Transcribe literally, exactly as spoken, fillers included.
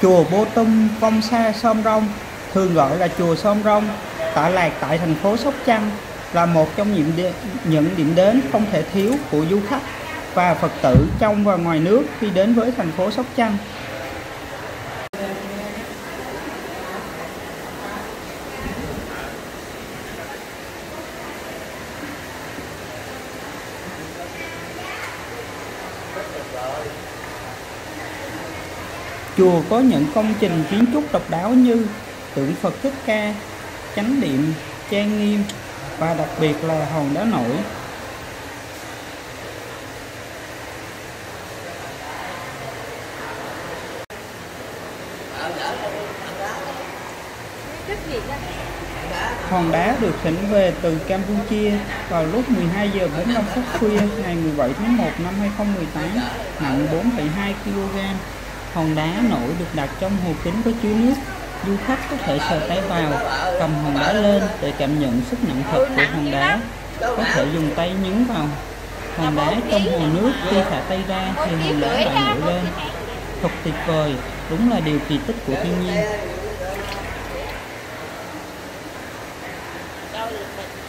Chùa Bô Tum Công Sa Sôm Rông, thường gọi là chùa Sôm Rông, tọa lạc tại thành phố Sóc Trăng, là một trong những điểm, những điểm đến không thể thiếu của du khách và Phật tử trong và ngoài nước khi đến với thành phố Sóc Trăng. Chùa có những công trình kiến trúc độc đáo như tượng Phật Thích Ca, chánh điện trang nghiêm và đặc biệt là hòn đá nổi. Hòn đá được thỉnh về từ Campuchia vào lúc mười hai giờ bốn mươi lăm phút khuya ngày mười bảy tháng một năm hai nghìn không trăm mười tám, nặng bốn phẩy hai ki lô gam. Hòn đá nổi được đặt trong hồ kính có chứa nước. Du khách có thể sờ tay vào, cầm hòn đá lên để cảm nhận sức nặng thật của hòn đá. Có thể dùng tay nhấn vào hòn đá trong hồ nước, khi thả tay ra thì hòn đá lại nổi lên. Thật tuyệt vời, đúng là điều kỳ tích của thiên nhiên.